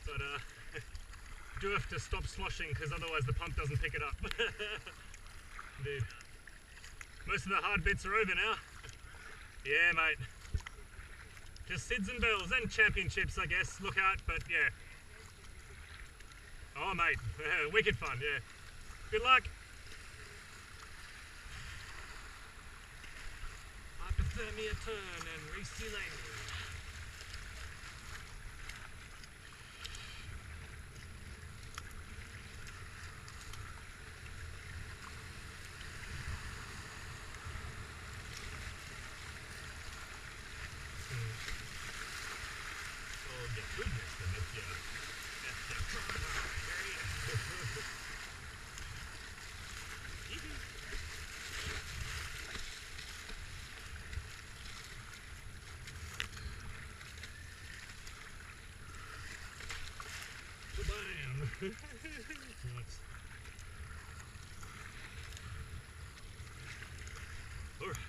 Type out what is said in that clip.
But do have to stop sloshing because otherwise the pump doesn't pick it up. Indeed. Most of the hard bits are over now. Yeah, mate. Just SIDS and bells and championships, I guess. Look out, but yeah. Oh, mate. Wicked fun, yeah. Good luck. Hypothermia turn and Racey landing. Oh, get goodness, then that's yeah. Bam! Nice. All right.